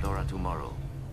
Pandora Tomorrow.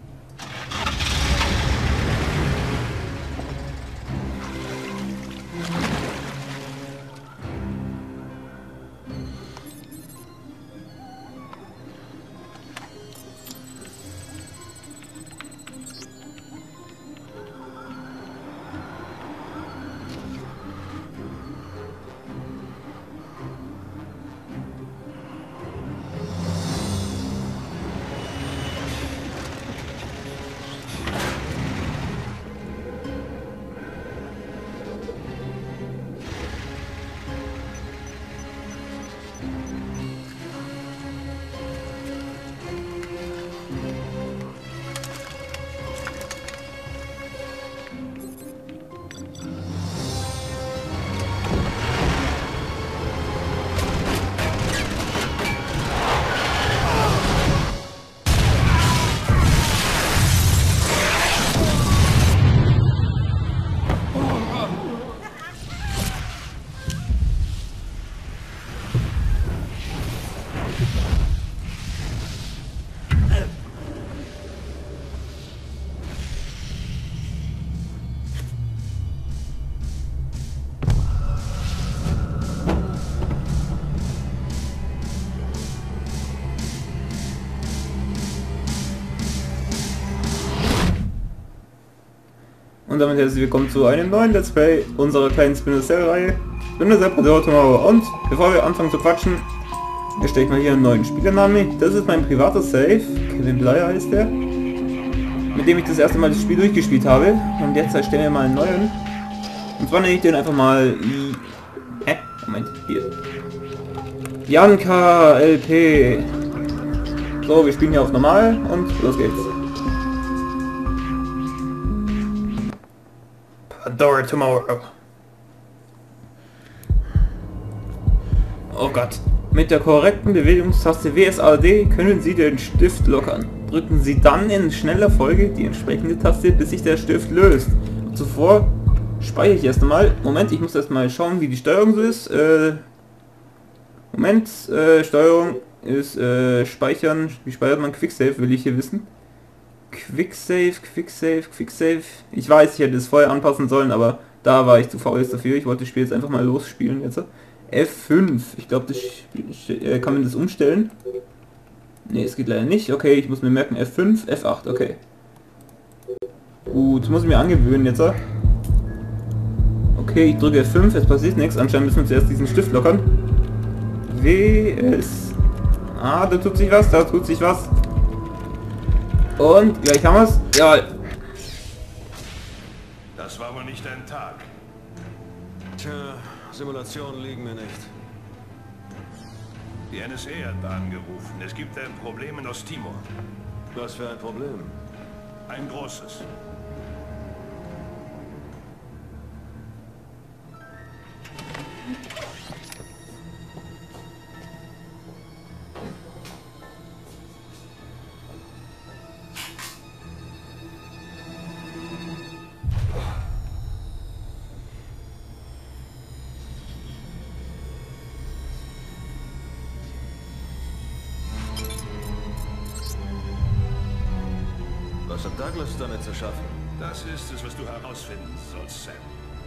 Und damit herzlich willkommen zu einem neuen Let's Play unserer kleinen Splinter Cell-Reihe. Splinter Cell Pandora Tomorrow. Und bevor wir anfangen zu quatschen, erstelle ich mal hier einen neuen Spielernamen. Das ist mein privater Save, Kevin Bleier heißt der, mit dem ich das erste Mal das Spiel durchgespielt habe. Und jetzt erstellen wir mal einen neuen. Und zwar nenne ich den einfach mal Moment, hier. Janka LP. So, wir spielen hier auf normal und los geht's. Pandora Tomorrow. Oh Gott. Mit der korrekten Bewegungstaste WSAD können Sie den Stift lockern. Drücken Sie dann in schneller Folge die entsprechende Taste, bis sich der Stift löst. Zuvor speichere ich erst einmal. Moment, ich muss erst mal schauen, wie die Steuerung so ist. Moment, Steuerung ist speichern. Wie speichert man Quicksave, will ich hier wissen. Quicksave. Ich weiß, ich hätte es vorher anpassen sollen, aber da war ich zu faul dafür. Ich wollte das Spiel jetzt einfach mal losspielen jetzt. F5. Ich glaube, das kann man das umstellen. Ne, es geht leider nicht. Okay, ich muss mir merken F5, F8, okay. Gut, muss ich mir angewöhnen jetzt. Okay, ich drücke F5, es passiert nichts. Anscheinend müssen wir zuerst diesen Stift lockern. WS. Ah, da tut sich was, Und gleich haben wir es. Ja. Das war wohl nicht ein Tag. Tja, Simulationen liegen mir nicht. Die NSA hat angerufen. Es gibt ein Problem in Osttimor. Was für ein Problem? Ein großes. Was hat Douglas damit zu schaffen? Das ist es, was du herausfinden sollst, Sam.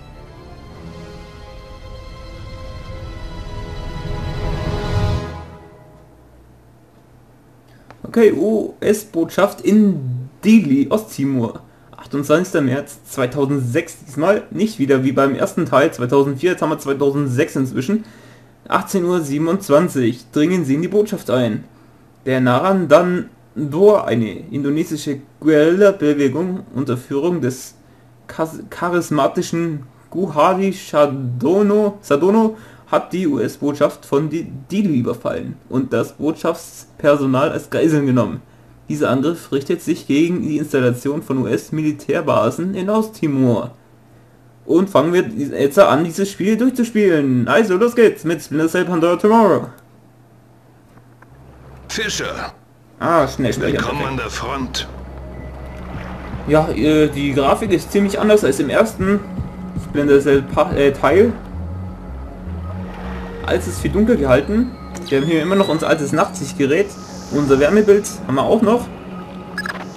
Okay, US-Botschaft in Dili, Osttimor. 28. März 2006 diesmal, nicht wieder wie beim ersten Teil 2004, jetzt haben wir 2006 inzwischen. 18:27 Uhr, dringen Sie in die Botschaft ein. Der Narandan Dor, eine indonesische Guerilla-Bewegung unter Führung des charismatischen Guhari Sadono, hat die US-Botschaft von Dili überfallen und das Botschaftspersonal als Geiseln genommen. Dieser Angriff richtet sich gegen die Installation von US-Militärbasen in Osttimor. Und fangen wir jetzt an, dieses Spiel durchzuspielen. Also, los geht's mit Splinter Cell Pandora Tomorrow. Fischer! Ah, schnell. Willkommen an der Front. Ja, die Grafik ist ziemlich anders als im ersten Splinter Cell Teil. Alles ist viel dunkel gehalten. Wir haben hier immer noch unser altes Nachtsichtgerät. Unser Wärmebild haben wir auch noch.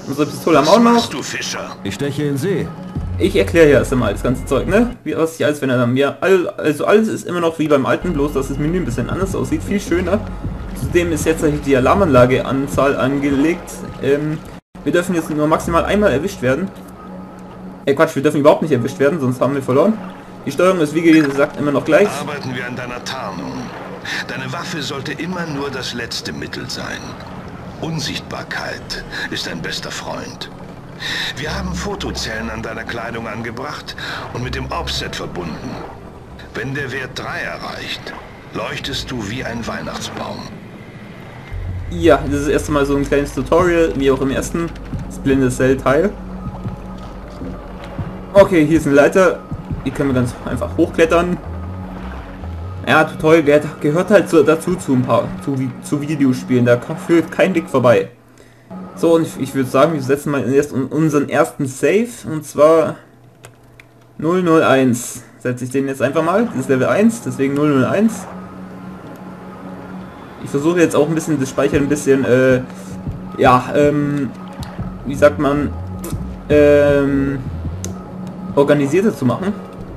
Unsere Pistole haben wir Was auch noch. machst du, Fischer? Ich steche in See. Ich erkläre ja erst einmal das ganze Zeug, ne? Wie was ich alles wenn er dann mir. Also alles ist immer noch wie beim alten, bloß dass das Menü ein bisschen anders aussieht, viel schöner. Zudem ist jetzt die Alarmanlage Anzahl angelegt. Wir dürfen jetzt nur maximal einmal erwischt werden. Quatsch, wir dürfen überhaupt nicht erwischt werden, sonst haben wir verloren. Die Steuerung ist wie gesagt immer noch gleich. Arbeiten wir an deiner Tarnung. Deine Waffe sollte immer nur das letzte Mittel sein. Unsichtbarkeit ist dein bester Freund. Wir haben Fotozellen an deiner Kleidung angebracht und mit dem Offset verbunden. Wenn der Wert 3 erreicht, leuchtest du wie ein Weihnachtsbaum. Ja, das ist erst einmal so ein kleines Tutorial, wie auch im ersten Splinter Cell Teil. Okay, hier ist eine Leiter, die können wir ganz einfach hochklettern. Ja, Tutorial gehört halt dazu zu Videospielen, da führt kein Weg vorbei. So, und ich würde sagen, wir setzen mal erst unseren ersten Save, und zwar 001. Setze ich den jetzt einfach mal, das ist Level 1, deswegen 001. Ich versuche jetzt auch ein bisschen das Speichern ein bisschen, wie sagt man, organisierter zu machen.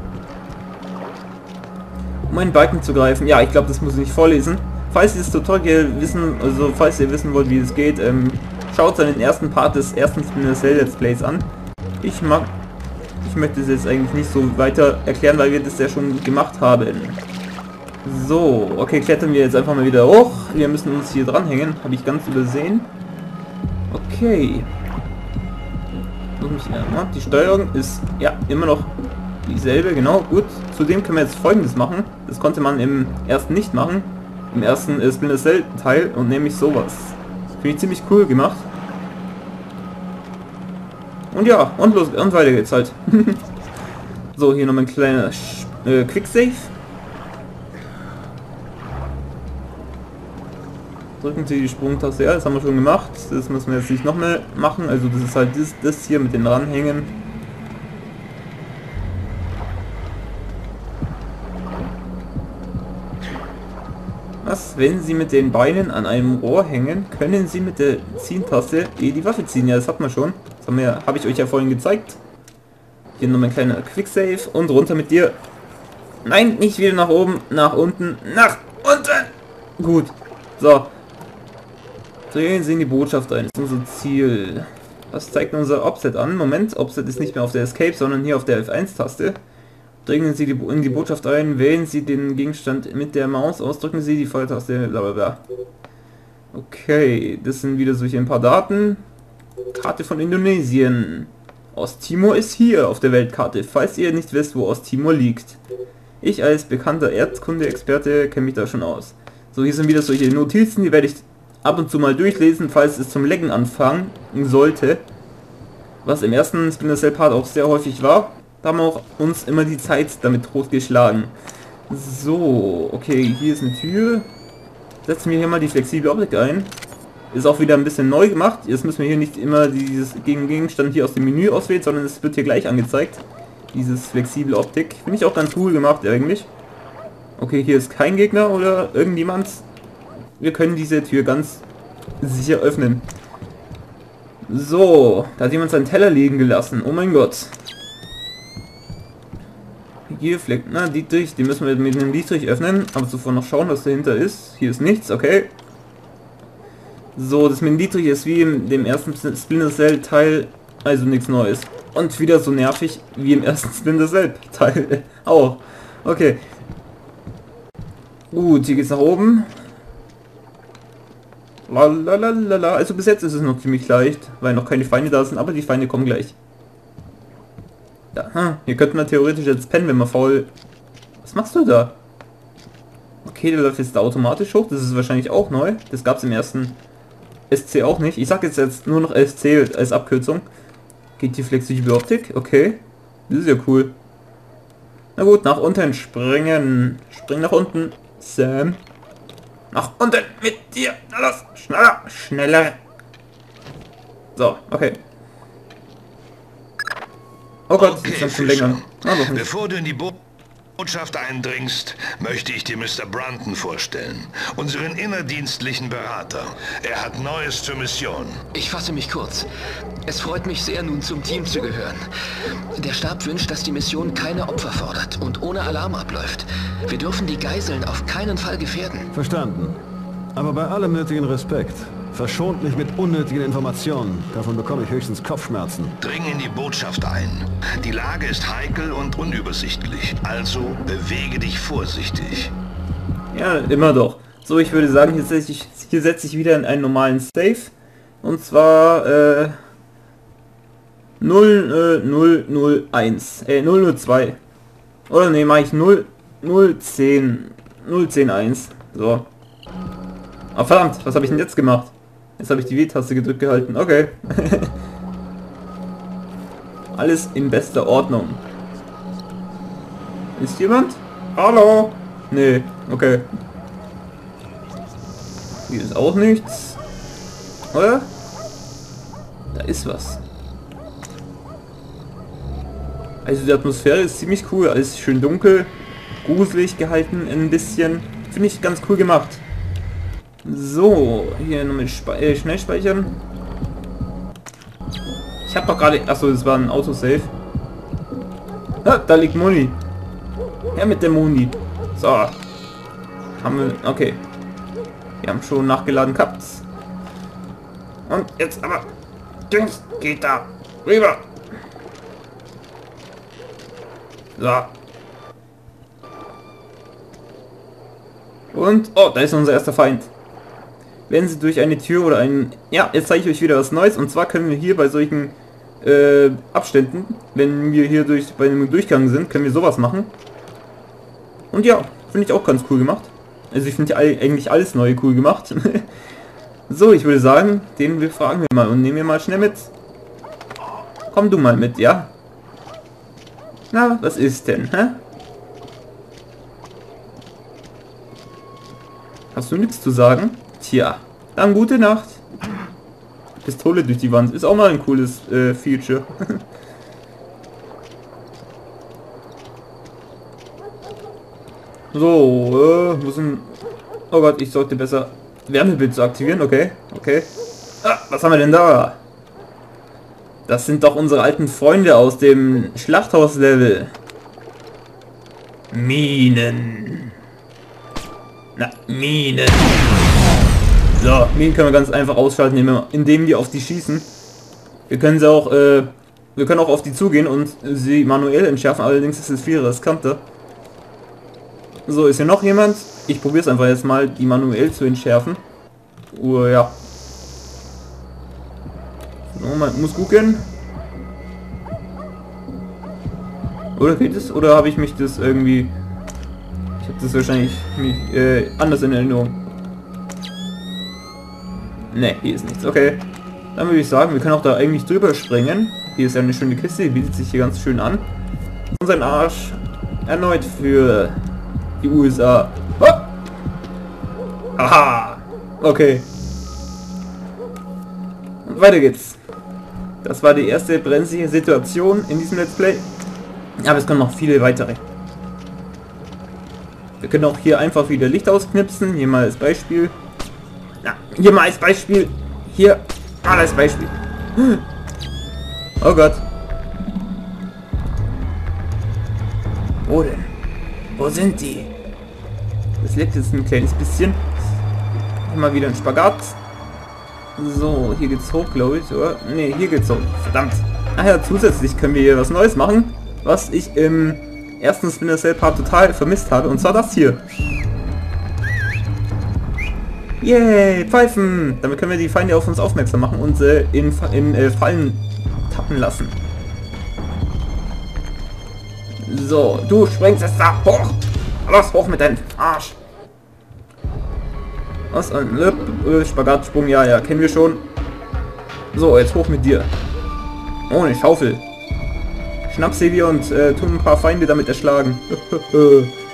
Um einen Balken zu greifen. Ja, ich glaube, das muss ich nicht vorlesen. Falls ihr das Tutorial wissen, also falls ihr wissen wollt, wie es geht, schaut an den ersten Part des ersten Splinter Cell Let's Plays an. Ich möchte es jetzt eigentlich nicht so weiter erklären, weil wir das ja schon gemacht haben. So, okay, klettern wir jetzt einfach mal wieder hoch. Wir müssen uns hier dranhängen. Habe ich ganz übersehen. Okay. Die Steuerung ist ja immer noch dieselbe, genau, gut. Zudem können wir jetzt Folgendes machen. Das konnte man im ersten nicht machen. Im ersten Splinter Cell Teil, und nämlich sowas. Finde ich ziemlich cool gemacht. Und ja, und los, und weiter geht's halt. So, hier noch ein kleiner Quick Save. Drücken Sie die Sprungtaste, ja, das haben wir schon gemacht. Das müssen wir jetzt nicht noch mehr machen. Also das ist halt das hier mit den Ranhängen. Was? Wenn Sie mit den Beinen an einem Rohr hängen, können Sie mit der Ziehen-Taste die Waffe ziehen. Ja, das hat man schon. Das habe ich euch ja vorhin gezeigt. Hier noch ein kleiner Quick Save und runter mit dir. Nein, nicht wieder nach oben, nach unten, nach unten. Gut. So. Drehen Sie in die Botschaft ein. Das ist unser Ziel. Was zeigt unser Offset an? Moment, Offset ist nicht mehr auf der Escape, sondern hier auf der F1-Taste. Drängen Sie in die Botschaft ein, wählen Sie den Gegenstand mit der Maus aus, drücken Sie die Pfeiltaste, blablabla. Okay, das sind wieder solche ein paar Daten. Karte von Indonesien. Osttimor ist hier auf der Weltkarte, falls ihr nicht wisst, wo Osttimor liegt. Ich als bekannter Erdkunde-Experte kenne mich da schon aus. So, hier sind wieder solche Notizen, die werde ich ab und zu mal durchlesen, falls es zum Lecken anfangen sollte. Was im ersten Splinter Cell Part auch sehr häufig war. Da haben wir auch uns immer die Zeit damit totgeschlagen. So, okay, hier ist eine Tür. Setzen wir hier mal die flexible Optik ein. Ist auch wieder ein bisschen neu gemacht. Jetzt müssen wir hier nicht immer dieses Gegenstand hier aus dem Menü auswählen, sondern es wird hier gleich angezeigt. Dieses flexible Optik. Finde ich auch ganz cool gemacht eigentlich. Okay, hier ist kein Gegner oder irgendjemand. Wir können diese Tür ganz sicher öffnen. So, da hat jemand seinen Teller liegen gelassen. Oh mein Gott. Hier fleckt, na, Dietrich, den müssen wir mit einem Dietrich öffnen, aber zuvor noch schauen, was dahinter ist. Hier ist nichts, okay. So, das mit dem Dietrich ist wie in dem ersten Splinter Cell Teil, also nichts Neues. Und wieder so nervig wie im ersten Splinter Cell Teil auch. Okay. Gut, hier geht's nach oben. Lalalala. Also bis jetzt ist es noch ziemlich leicht, weil noch keine Feinde da sind, aber die Feinde kommen gleich. Ja, hier könnte man theoretisch jetzt pennen, wenn man faul... Was machst du da? Okay, der läuft jetzt da automatisch hoch. Das ist wahrscheinlich auch neu. Das gab es im ersten SC auch nicht. Ich sag jetzt nur noch SC als Abkürzung. Geht die flexible Optik? Okay. Das ist ja cool. Na gut, nach unten springen. Spring nach unten. Sam. Nach unten mit dir. Na los. Schneller. Schneller. So, okay. Oh Gott, Okay, das ist schon länger. Bevor du in die Botschaft eindringst, möchte ich dir Mr. Brunton vorstellen, unseren innerdienstlichen Berater. Er hat Neues zur Mission. Ich fasse mich kurz. Es freut mich sehr, nun zum Team zu gehören. Der Stab wünscht, dass die Mission keine Opfer fordert und ohne Alarm abläuft. Wir dürfen die Geiseln auf keinen Fall gefährden. Verstanden. Aber bei allem nötigen Respekt. Verschont mich mit unnötigen Informationen. Davon bekomme ich höchstens Kopfschmerzen. Dring in die Botschaft ein. Die Lage ist heikel und unübersichtlich. Also bewege dich vorsichtig. Ja, immer doch. So, ich würde sagen, hier setze ich wieder in einen normalen Save. Und zwar 001. 002. Oder ne, mache ich 010. 010.1. So. Ah, verdammt, was habe ich denn jetzt gemacht? Jetzt habe ich die W-Taste gedrückt gehalten. Okay. Alles in bester Ordnung. Ist jemand? Hallo? Nee, okay. Hier ist auch nichts. Oder? Da ist was. Also die Atmosphäre ist ziemlich cool. Alles schön dunkel. Gruselig gehalten ein bisschen. Finde ich ganz cool gemacht. So, hier noch mit schnell speichern. Ich habe doch gerade... Achso, das war ein Autosave. Ah, da liegt Moni. Her mit der Moni. So. Haben wir... Okay. Wir haben schon nachgeladen gehabt. Und jetzt aber... Dings geht da. Rüber. So. Und... Oh, da ist unser erster Feind. Wenn Sie durch eine Tür oder einen... Ja, jetzt zeige ich euch wieder was Neues. Und zwar können wir hier bei solchen Abständen, wenn wir hier bei einem Durchgang sind, können wir sowas machen. Und ja, finde ich auch ganz cool gemacht. Also ich finde eigentlich alles Neue cool gemacht. So, ich würde sagen, den befragen wir mal und nehmen wir mal schnell mit. Komm du mal mit, ja? Na, was ist denn, hä? Hast du nichts zu sagen? Tja, dann gute Nacht. Pistole durch die Wand ist auch mal ein cooles Feature. So, wo sind... Oh Gott, ich sollte besser Wärmebild zu aktivieren, okay, okay. Ah, was haben wir denn da? Das sind doch unsere alten Freunde aus dem Schlachthaus-Level. Minen. Na, Minen. So, Minen können wir ganz einfach ausschalten, indem wir auf die schießen. Wir können sie auch, wir können auch auf die zugehen und sie manuell entschärfen, allerdings ist es viel riskanter. So, ist hier noch jemand? Ich probiere es einfach jetzt mal, die manuell zu entschärfen. Ja. So, man muss gucken. Oder geht es? Oder habe ich mich das irgendwie... Ich habe das wahrscheinlich anders in Erinnerung. Ne, hier ist nichts. Okay. Dann würde ich sagen, wir können auch da eigentlich drüber springen. Hier ist ja eine schöne Kiste, die bietet sich hier ganz schön an. Und sein Arsch erneut für die USA. Oh! Aha! Okay. Und weiter geht's. Das war die erste brenzlige Situation in diesem Let's Play. Aber es kommen noch viele weitere. Wir können auch hier einfach wieder Licht ausknipsen. Hier mal als Beispiel. Na, hier mal als Beispiel. Hier mal als Beispiel. Oh Gott. Wo denn? Wo sind die? Das lebt jetzt ein kleines bisschen. Mal wieder ein Spagat. So, hier geht's hoch, glaube ich, oder? Ne, hier geht's hoch. Verdammt. Ach ja, zusätzlich können wir hier was Neues machen, was ich im ersten Splinter Cell Part total vermisst habe, und zwar das hier. Yay, Pfeifen! Damit können wir die Feinde auf uns aufmerksam machen und in Fallen tappen lassen. So, du sprengst es da hoch! Los, hoch mit deinem Arsch! Was? Ein Spagatsprung, ja, kennen wir schon. So, jetzt hoch mit dir. Oh, eine Schaufel. Schnapp sie wir und tun ein paar Feinde damit erschlagen.